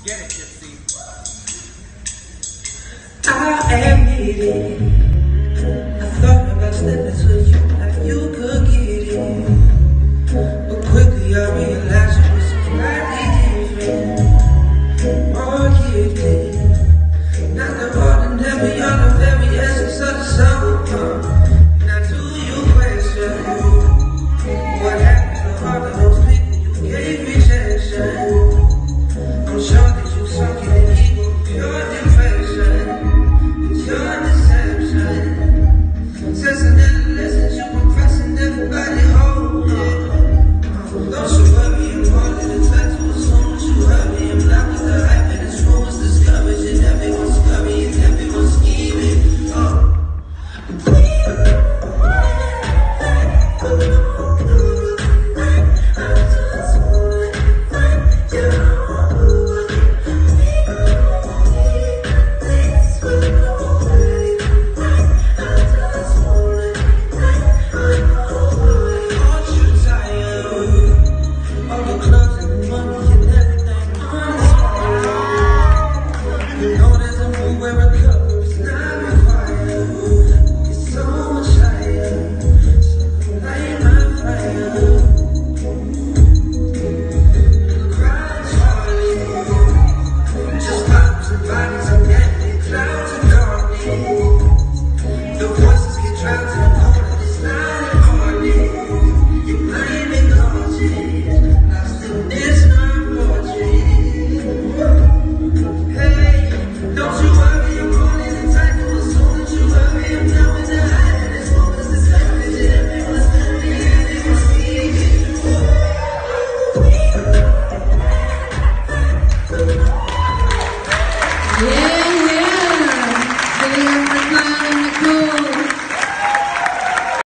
Get it, Gypsy. I admit it. I thought about stepping to you like you could get it. But quickly I realized you were slightly different. More gifted. Not the ordinary, you're the very essence of the soul. Now do you question what happened to all of those people you gave rejection? I'm sure